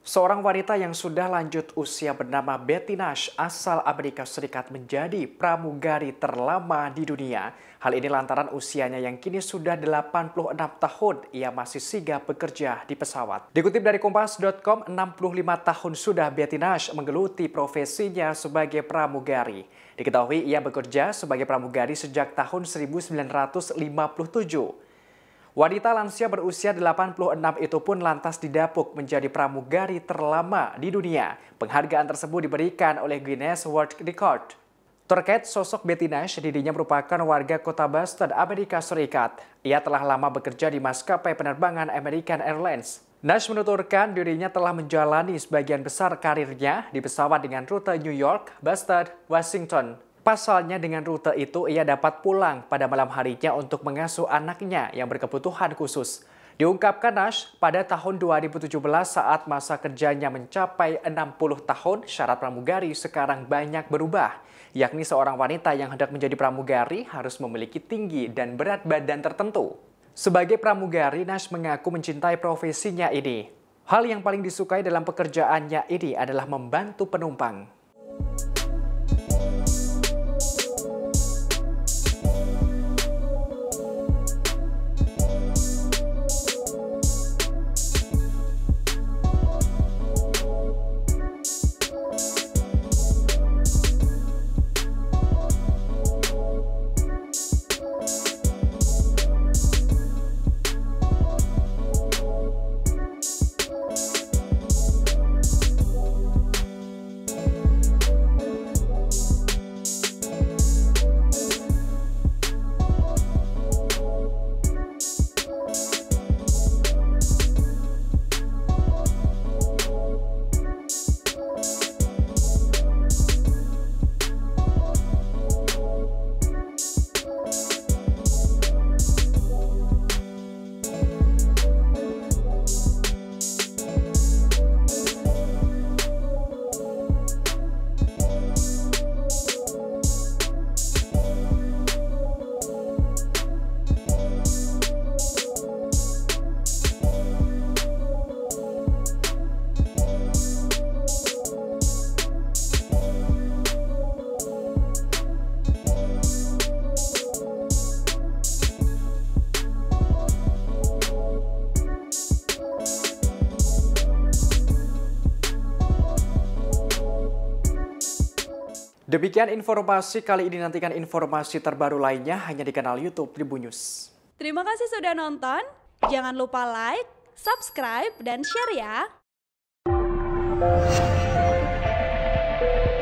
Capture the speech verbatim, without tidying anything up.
Seorang wanita yang sudah lanjut usia bernama Betty Nash asal Amerika Serikat menjadi pramugari terlama di dunia. Hal ini lantaran usianya yang kini sudah delapan puluh enam tahun, ia masih sigap bekerja di pesawat. Dikutip dari kompas titik com, enam puluh lima tahun sudah Betty Nash menggeluti profesinya sebagai pramugari. Diketahui ia bekerja sebagai pramugari sejak tahun seribu sembilan ratus lima puluh tujuh. Wanita lansia berusia delapan puluh enam itu pun lantas didapuk menjadi pramugari terlama di dunia. Penghargaan tersebut diberikan oleh Guinness World Record. Terkait sosok Betty Nash, dirinya merupakan warga kota Boston, Amerika Serikat. Ia telah lama bekerja di maskapai penerbangan American Airlines. Nash menuturkan dirinya telah menjalani sebagian besar karirnya di pesawat dengan rute New York, Boston, Washington. Pasalnya dengan rute itu ia dapat pulang pada malam harinya untuk mengasuh anaknya yang berkebutuhan khusus. Diungkapkan Nash, pada tahun dua ribu tujuh belas saat masa kerjanya mencapai enam puluh tahun, syarat pramugari sekarang banyak berubah. Yakni seorang wanita yang hendak menjadi pramugari harus memiliki tinggi dan berat badan tertentu. Sebagai pramugari, Nash mengaku mencintai profesinya ini. Hal yang paling disukai dalam pekerjaannya ini adalah membantu penumpang. Demikian informasi kali ini, nantikan informasi terbaru lainnya hanya di kanal YouTube Tribun News. Terima kasih sudah nonton, jangan lupa like, subscribe, dan share ya!